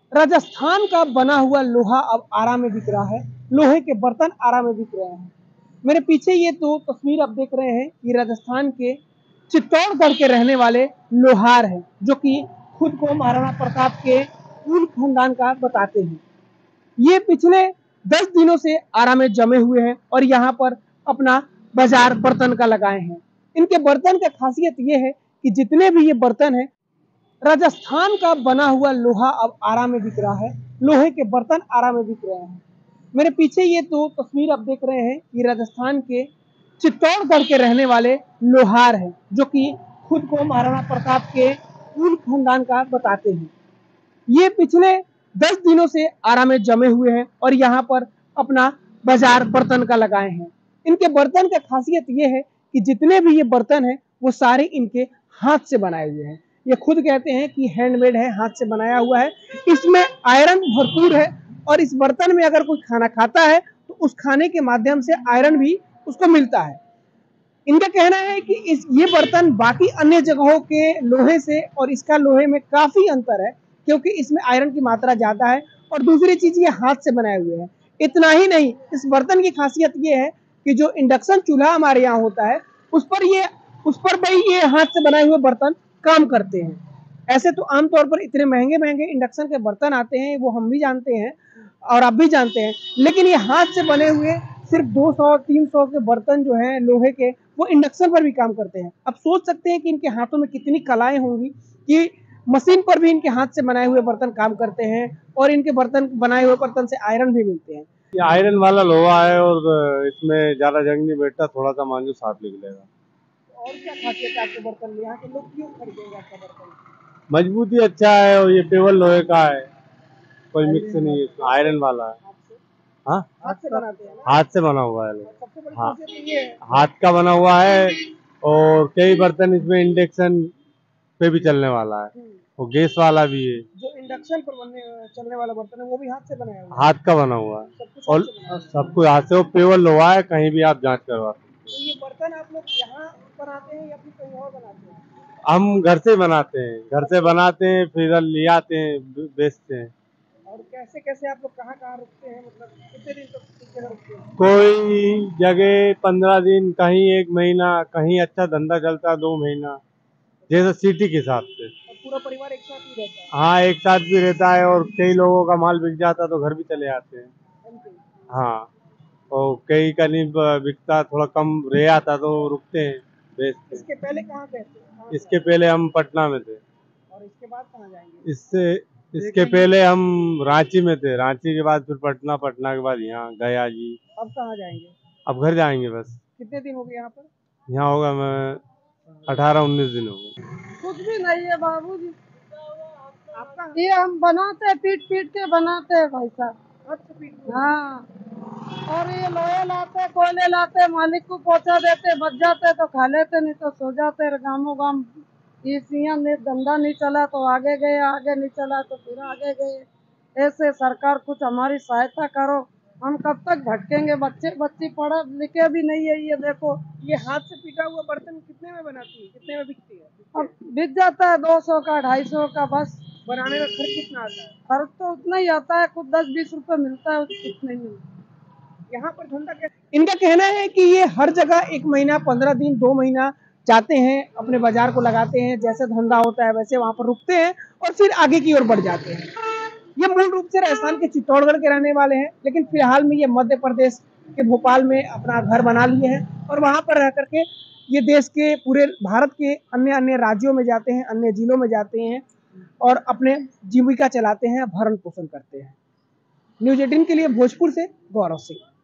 राजस्थान का बना हुआ लोहा अब आरा में बिक रहा है। लोहे के बर्तन आरा में बिक रहे हैं। मेरे पीछे ये दो तस्वीर आप देख रहे हैं, ये राजस्थान के चित्तौड़गढ़ के रहने वाले लोहार हैं, जो कि खुद को महाराणा प्रताप के कुल खानदान का बताते हैं। ये पिछले 10 दिनों से आरा में जमे हुए हैं और यहाँ पर अपना बाजार बर्तन का लगाए हैं। इनके बर्तन का खासियत ये है कि जितने भी ये बर्तन है, राजस्थान का बना हुआ लोहा अब आरा में बिक रहा है। लोहे के बर्तन आरा में बिक रहे हैं। मेरे पीछे ये दो तस्वीर आप देख रहे हैं, ये राजस्थान के चित्तौड़गढ़ के रहने वाले लोहार हैं, जो कि खुद को महाराणा प्रताप के कुल खानदान का बताते हैं। ये पिछले 10 दिनों से आरा में जमे हुए हैं और यहाँ पर अपना बाजार बर्तन का लगाए हैं। इनके बर्तन का खासियत ये है कि जितने भी ये बर्तन है, वो सारे इनके हाथ से बनाए हुए हैं। ये खुद कहते हैं कि हैंडमेड है, हाथ से बनाया हुआ है। इसमें आयरन भरपूर है और इस बर्तन में अगर कोई खाना खाता है तो उस खाने के माध्यम से आयरन भी उसको मिलता है। इनका कहना है कि ये बर्तन बाकी अन्य जगहों के लोहे से और इसका लोहे में काफी अंतर है, क्योंकि इसमें आयरन की मात्रा ज्यादा है और दूसरी चीज ये हाथ से बनाए हुए हैं। इतना ही नहीं, इस बर्तन की खासियत ये है कि जो इंडक्शन चूल्हा हमारे यहाँ होता है, उस पर भी ये हाथ से बनाए हुए बर्तन काम करते हैं। ऐसे तो आमतौर पर इतने महंगे महंगे इंडक्शन के बर्तन आते हैं, वो हम भी जानते हैं और आप भी जानते हैं, लेकिन ये हाथ से बने हुए सिर्फ 200-300 के बर्तन जो हैं लोहे के, वो इंडक्शन पर भी काम करते हैं। अब सोच सकते हैं कि इनके हाथों में कितनी कलाएं होंगी कि मशीन पर भी इनके हाथ से बनाए हुए बर्तन काम करते हैं और इनके बर्तन बनाए हुए बर्तन से आयरन भी मिलते हैं। ये आयरन वाला लोहा है और इसमें ज्यादा जंग नहीं बैठता, थोड़ा सा मांझो साफ निकलेगा। और क्या खासियत है आपके बर्तन में? यहाँ के लोग क्यों खरीदेंगे आपका बर्तन? मजबूती अच्छा है और ये पेवर लोहे का है, कोई मिक्स नहीं है इसमें, आयरन वाला है। हाँ, हाथ से बनाते हैं ना? हाथ से बना हुआ है। सबसे बड़ी हाँ, खासियत ये है। हाथ का बना हुआ है और कई बर्तन इसमें इंडक्शन पे भी चलने वाला है और गैस वाला भी है। जो इंडक्शन पर चलने वाला बर्तन है, वो भी हाथ से बनाया हुआ है। हाथ का बना हुआ है और सब कुछ हाथ से, वो पेवर लोहा है, कहीं भी आप जांच करवा सकते हैं। तो ये बर्तन आप लोग यहाँ बनाते हैं या फिर कहीं और बनाते हैं? हम घर से बनाते हैं, घर से बनाते हैं, फिर इधर ले आते हैं, बेचते हैं। और कैसे कैसे आप लोग कहाँ कहाँ रुकते हैं, मतलब कितने दिन तक किस जगह रुकते हैं? कोई जगह 15 दिन, कहीं 1 महीना, कहीं अच्छा धंधा चलता 2 महीना, जैसे सिटी के हिसाब से। और पूरा परिवार एक साथ ही रहता है? हाँ, एक साथ भी रहता है और कई लोगों का माल बिक जाता तो घर भी चले आते हैं। हाँ, और कई का नहीं बिकता, थोड़ा कम रह आता तो रुकते हैं, बेचते हैं। इसके पहले कहाँ गए थे? इसके पहले हम पटना में थे। और इसके बाद कहाँ जाएंगे? इसके पहले हम रांची में थे, रांची के बाद फिर पटना, पटना के बाद यहाँ गया जी। अब कहाँ जाएंगे? अब घर जाएंगे बस। कितने दिन हो गए यहाँ पर? यहाँ होगा मैं 18-19 दिन हो गए। कुछ भी नहीं है बाबूजी। आपका ये हम बनाते हैं, पीट पीट के बनाते हैं भाई साहब। हाँ, और ये लोहे लाते, कोयले लाते, मालिक को पहुंचा देते, बच जाते तो खा लेते, नहीं तो सो जाते। गाँवों गाँव ये सीएम ने धंधा नहीं चला तो आगे गए, आगे नहीं चला तो फिर आगे गए। ऐसे सरकार कुछ हमारी सहायता करो, हम कब तक भटकेंगे? बच्चे बच्ची पढ़े लिखे भी नहीं है। ये देखो, ये हाथ से पीटा हुआ बर्तन कितने में बनाती है, कितने में बिकती है? अब बिक जाता है 200 का, 250 का, बस। बनाने में खर्च कितना आता है? खर्च तो उतना ही आता है, कुछ 10-20 रुपए मिलता है, कुछ नहीं मिलता। यहाँ पर धंधा कैसे? इनका कहना है कि ये हर जगह 1 महीना, 15 दिन, 2 महीना जाते हैं, अपने बाजार को लगाते हैं, जैसे धंधा होता है वैसे वहां पर रुकते हैं और फिर आगे की ओर बढ़ जाते हैं। ये मूल रूप से राजस्थान के चित्तौड़गढ़ के रहने वाले हैं, लेकिन फिलहाल में ये मध्य प्रदेश के भोपाल में अपना घर बना लिए हैं और वहां पर रह करके ये देश के पूरे भारत के अन्य अन्य राज्यों में जाते हैं, अन्य जिलों में जाते हैं और अपने जीविका चलाते हैं, भरण पोषण करते हैं। न्यूज़ 18 के लिए भोजपुर से गौरव सिंह।